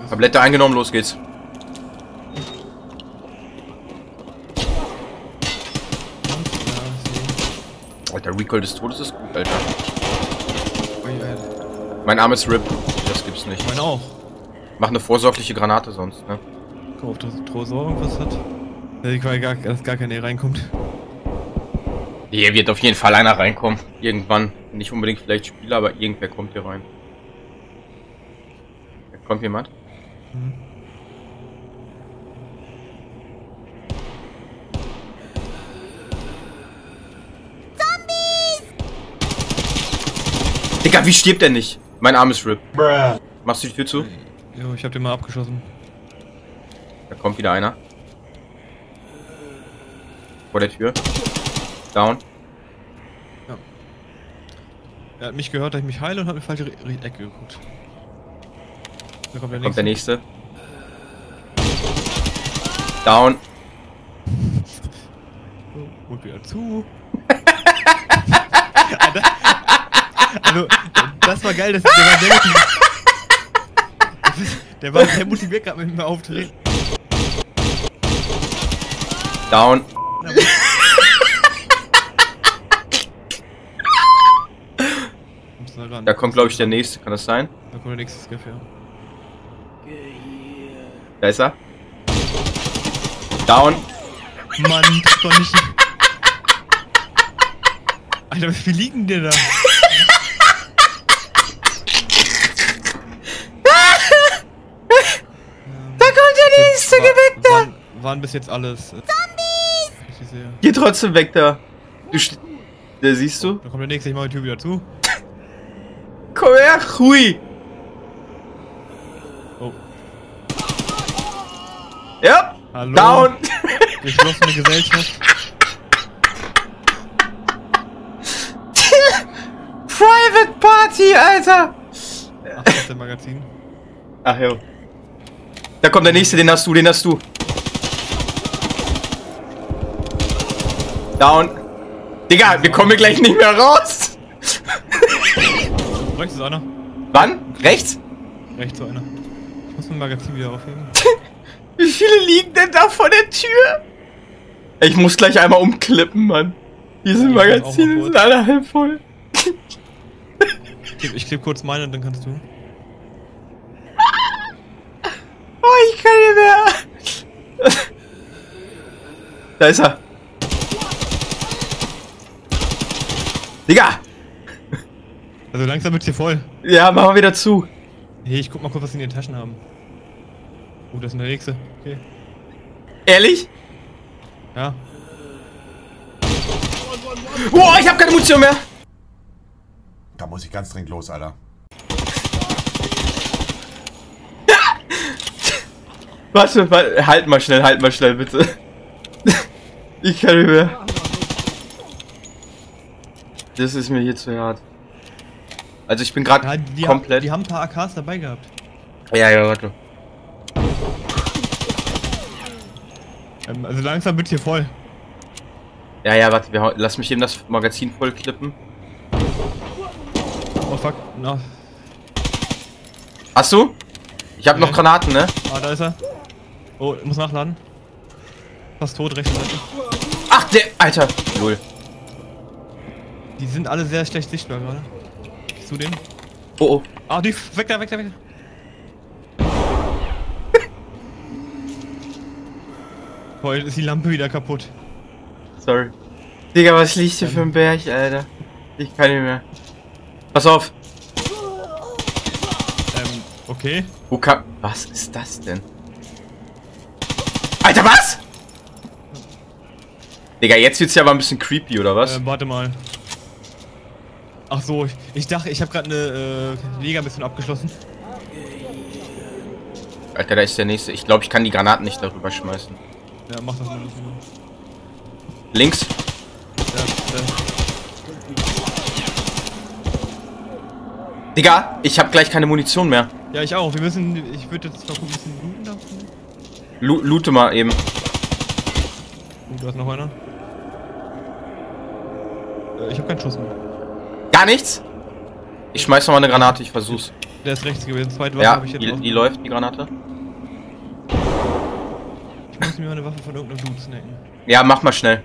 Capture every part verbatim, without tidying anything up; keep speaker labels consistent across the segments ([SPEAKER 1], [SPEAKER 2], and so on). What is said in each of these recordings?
[SPEAKER 1] Tablette eingenommen, los geht's. Alter, Recoil des Todes ist gut, Alter. Mein Arm ist R I P. Das gibt's nicht.
[SPEAKER 2] Mein auch.
[SPEAKER 1] Mach eine vorsorgliche Granate sonst, ne?
[SPEAKER 2] Guck, ob das Tresor irgendwas hat. Ich weiß gar, dass gar keine reinkommt.
[SPEAKER 1] Hier wird auf jeden Fall einer reinkommen. Irgendwann. Nicht unbedingt vielleicht Spieler, aber irgendwer kommt hier rein. Da kommt jemand? Mhm. Zombies! Digga, wie stirbt der nicht? Mein Arm ist R I P. Bruh. Machst du die Tür zu?
[SPEAKER 2] Jo, ich hab den mal abgeschossen.
[SPEAKER 1] Da kommt wieder einer. Vor der Tür. Down.
[SPEAKER 2] Ja. Er hat mich gehört, dass ich mich heile und hat mir falsche Ecke geguckt. Da kommt der,
[SPEAKER 1] kommt der nächste. Down.
[SPEAKER 2] Oh, und wieder zu. Also, das war geil, das, der war sehr motiviert. Der war sehr motiviert gerade mit mir auftreten.
[SPEAKER 1] Down. Da kommt, glaube ich, der nächste. Kann das sein?
[SPEAKER 2] Da kommt der nächste Skiff, ja.
[SPEAKER 1] Da ist er. Down.
[SPEAKER 2] Mann, das ist doch nicht... Alter, wie liegen dir da? Da kommt der nächste Geweckter! Waren, waren bis jetzt alles... Äh,
[SPEAKER 1] Zombies! Geh trotzdem weg da. Du der siehst du?
[SPEAKER 2] Da kommt der nächste, ich mach die Tür wieder zu.
[SPEAKER 1] Komm her, hui!
[SPEAKER 2] Oh.
[SPEAKER 1] Ja!
[SPEAKER 2] Hallo?
[SPEAKER 1] Down!
[SPEAKER 2] Geschlossene Gesellschaft.
[SPEAKER 1] Private Party, Alter!
[SPEAKER 2] Ach, das ist der Magazin.
[SPEAKER 1] Ach jo. Da kommt der nächste, den hast du, den hast du. Down. Digga, wir kommen hier gleich nicht mehr raus.
[SPEAKER 2] Rechts ist einer.
[SPEAKER 1] Wann? Rechts?
[SPEAKER 2] Rechts ist einer. Ich muss mein Magazin wieder aufheben.
[SPEAKER 1] Wie viele liegen denn da vor der Tür? Ich muss gleich einmal umklippen, Mann. Diese ja, Magazine sind alle halb voll.
[SPEAKER 2] Ich klipp, ich klipp kurz meine und dann kannst du.
[SPEAKER 1] Oh, ich kann nicht mehr. Da ist er. Digga!
[SPEAKER 2] Also langsam wird's hier voll.
[SPEAKER 1] Ja, machen wir wieder zu.
[SPEAKER 2] Hey, ich guck mal kurz, was sie in den Taschen haben. Oh, das ist der nächste. Okay.
[SPEAKER 1] Ehrlich?
[SPEAKER 2] Ja.
[SPEAKER 1] Oh, ich hab keine Munition mehr.
[SPEAKER 3] Da muss ich ganz dringend los, Alter.
[SPEAKER 1] Warte, warte, halt mal schnell, halt mal schnell, bitte. Ich kann nicht mehr. Das ist mir hier zu hart. Also ich bin gerade
[SPEAKER 2] ja,
[SPEAKER 1] komplett...
[SPEAKER 2] Haben, die haben ein paar A Ks dabei gehabt.
[SPEAKER 1] Ja, ja, warte.
[SPEAKER 2] Ähm, also langsam wird hier voll.
[SPEAKER 1] Ja, ja, warte, wir, lass mich eben das Magazin voll klippen.
[SPEAKER 2] Oh fuck, na.
[SPEAKER 1] Hast du? Ich hab okay. noch Granaten, ne?
[SPEAKER 2] Ah, da ist er. Oh, ich muss nachladen. Fast tot, rechts Seite.
[SPEAKER 1] Ach, der... Alter! Null.
[SPEAKER 2] Die sind alle sehr schlecht sichtbar gerade. Bist du den?
[SPEAKER 1] Oh, oh.
[SPEAKER 2] Ah, die... Weg da, weg da, weg da. Boah, ist die Lampe wieder kaputt.
[SPEAKER 1] Sorry. Digga, was liegt hier für ein Berg, Alter? Ich kann nicht mehr. Pass auf!
[SPEAKER 2] Ähm, okay.
[SPEAKER 1] Wo kam... Was ist das denn? Alter, was? Digga, jetzt wird's ja aber ein bisschen creepy, oder was?
[SPEAKER 2] Ähm, warte mal. Ach so, ich, ich dachte, ich habe gerade eine äh, Lega-Mission abgeschlossen.
[SPEAKER 1] Alter, da ist der nächste. Ich glaube, ich kann die Granaten nicht darüber schmeißen.
[SPEAKER 2] Ja, mach das mal nicht.
[SPEAKER 1] Links.
[SPEAKER 2] Ja, ja.
[SPEAKER 1] Digga, ich habe gleich keine Munition mehr.
[SPEAKER 2] Ja, ich auch. Wir müssen... Ich würde jetzt noch ein bisschen looten davon.
[SPEAKER 1] Lo loote mal eben.
[SPEAKER 2] Und du hast noch einer? Äh, ich habe keinen Schuss mehr.
[SPEAKER 1] Gar nichts? Ich schmeiß noch mal eine Granate, ich versuch's.
[SPEAKER 2] der ist rechts gewesen. Zweite Waffe
[SPEAKER 1] Ja,
[SPEAKER 2] habe ich jetzt
[SPEAKER 1] die,
[SPEAKER 2] auch.
[SPEAKER 1] die läuft, die Granate.
[SPEAKER 2] Ich muss mir mal eine Waffe von irgendeinem Dude snacken.
[SPEAKER 1] Ja, mach mal schnell.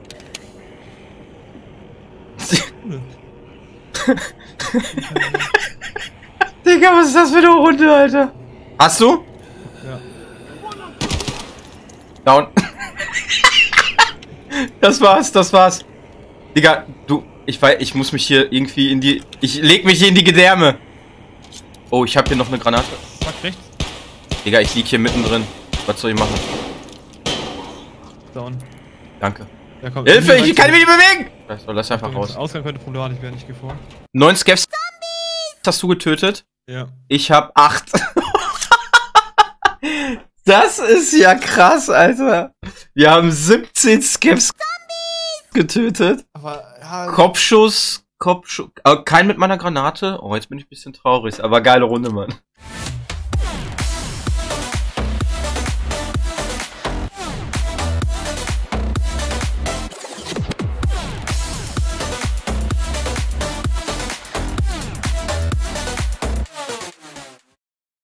[SPEAKER 1] Digga, was ist das für eine Runde, Alter? Hast du?
[SPEAKER 2] Ja.
[SPEAKER 1] Down. Das war's, das war's. Digga, du, ich weiß, ich muss mich hier irgendwie in die, ich leg mich hier in die Gedärme. Oh, ich hab hier noch eine Granate.
[SPEAKER 2] Fuck, rechts.
[SPEAKER 1] Digga, ich lieg hier mittendrin. Was soll ich machen?
[SPEAKER 2] Down.
[SPEAKER 1] Danke.
[SPEAKER 2] Ja, komm,
[SPEAKER 1] Hilfe, ich kann mich nicht bewegen! So, lass einfach
[SPEAKER 2] Achtung,
[SPEAKER 1] raus.
[SPEAKER 2] der Ausgang könnte problematisch werden, ich geh vor.
[SPEAKER 1] Neun Scavs hast du getötet?
[SPEAKER 2] Ja.
[SPEAKER 1] Ich hab acht. Das ist ja krass, Alter. Wir haben siebzehn Scavs getötet.
[SPEAKER 2] Aber, ja.
[SPEAKER 1] Kopfschuss, Kopfschuss. Äh, kein mit meiner Granate. Oh, jetzt bin ich ein bisschen traurig. Aber geile Runde, Mann.